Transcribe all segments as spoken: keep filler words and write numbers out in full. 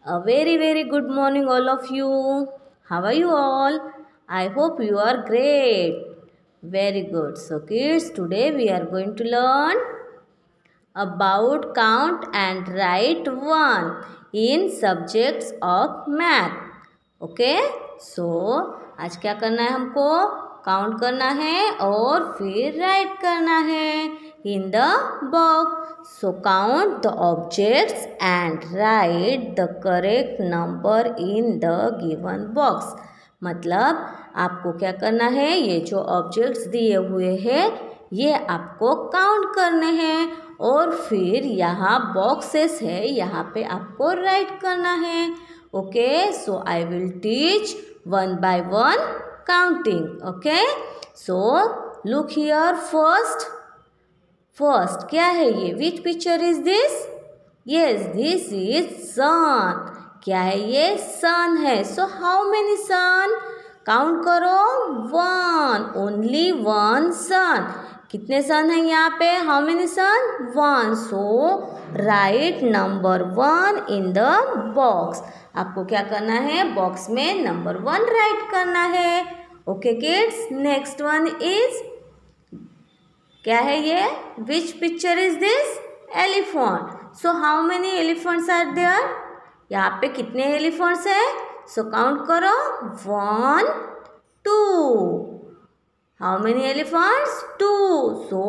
A very very good morning all of you. How are you all? I hope you are great. Very good. So kids, today we are going to learn about count and write one in subjects of math. Okay? So आज क्या करना है हमको? Count करना है और फिर right करना है in the box. So count the objects and write the correct number in the given box. मतलब आपको क्या करना है, ये जो ऑब्जेक्ट्स दिए हुए हैं ये आपको काउंट करने हैं और फिर यहाँ बॉक्सेस है, यहाँ पे आपको राइट करना है. Okay, so I will teach one by one counting. Okay, so look here. First first क्या है ये? Which picture is this? Yes, this is sun. क्या है ये? सन है. So how many sun? Count करो. One, only one sun. कितने sun है यहाँ पे? How many sun? One. So write number one in the box. आपको क्या करना है? बॉक्स में नंबर वन राइट करना है. Okay kids, next one is क्या है ये? Which picture is this? Elephant. So how many elephants are there? यहाँ पे कितने एलिफेंट्स है? सो काउंट करो. One, two. How many elephants? Two. So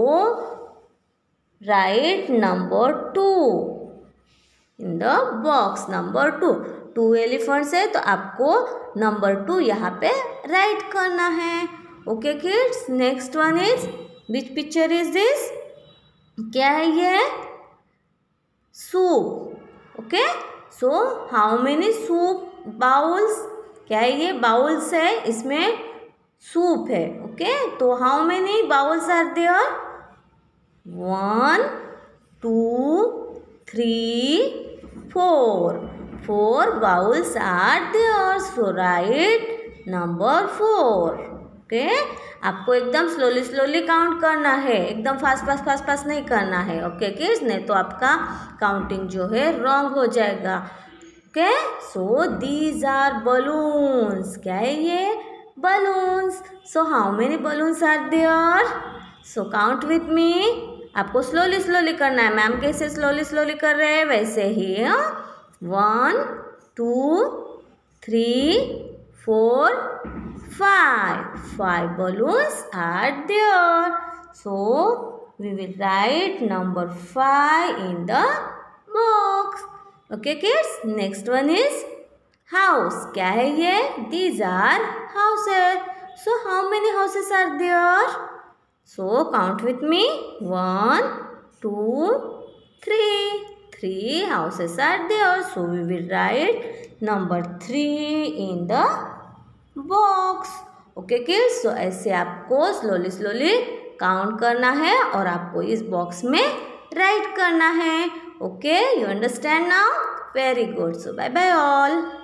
write number two in the box. Number two. Two elephants है तो आपको number two यहाँ पे राइट करना है. Okay kids, next one is which picture is this? क्या है ये? Soup. Okay, so how many soup bowls? क्या है ये? बाउल्स है, इसमें सूप है. ओके, तो how many bowls are there? One, two, three, four. Four bowls are there. So write number four. Okay, आपको एकदम स्लोली स्लोली काउंट करना है, एकदम फास्ट फास्ट फास्ट फास्ट नहीं करना है. ओके किड्स, नहीं तो आपका काउंटिंग जो है रॉन्ग हो जाएगा. Okay, so these are balloons. क्या है ये? Balloons. So how many balloons are there? So count with me. आपको स्लोली स्लोली करना है. मैम कैसे स्लोली स्लोली कर रहे हैं वैसे ही. One, two, three, four, five. Five balloons are there. So we will write number five in the box. Okay kids, next one is house. क्या है ये? These are houses. So how many houses are there? So count with me. One, two, three. Three houses are there. So we will write number three in the box. Okay kids, so ऐसे आपको slowly slowly count करना है और आपको इस box में write करना है. Okay, you understand now? Very good. So bye bye all.